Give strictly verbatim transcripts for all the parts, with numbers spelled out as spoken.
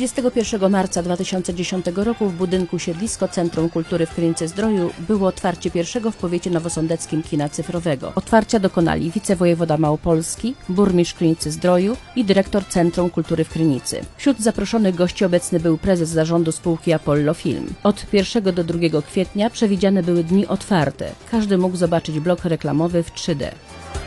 trzydziestego pierwszego marca dwa tysiące dziesiątego roku w budynku Siedlisko Centrum Kultury w Krynicy-Zdroju było otwarcie pierwszego w powiecie nowosądeckim kina cyfrowego. Otwarcia dokonali wicewojewoda małopolski, burmistrz Krynicy-Zdroju i dyrektor Centrum Kultury w Krynicy. Wśród zaproszonych gości obecny był prezes zarządu spółki Apollo Film. Od pierwszego do drugiego kwietnia przewidziane były dni otwarte. Każdy mógł zobaczyć blok reklamowy w trzy D.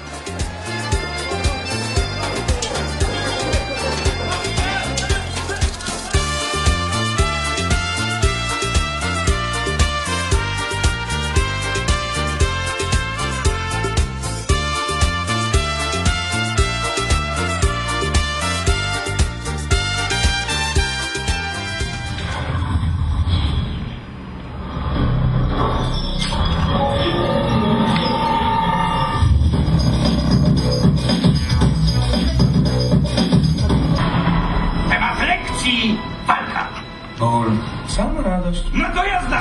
Walka. Ból. Sama radość. No to jazda!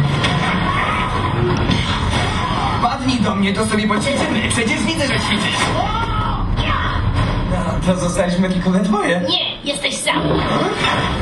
Padnij do mnie, to sobie poćwiczymy. Przecież widzę, że ćwiczysz. No, to zostaliśmy tylko we dwoje. Nie, jesteś sam.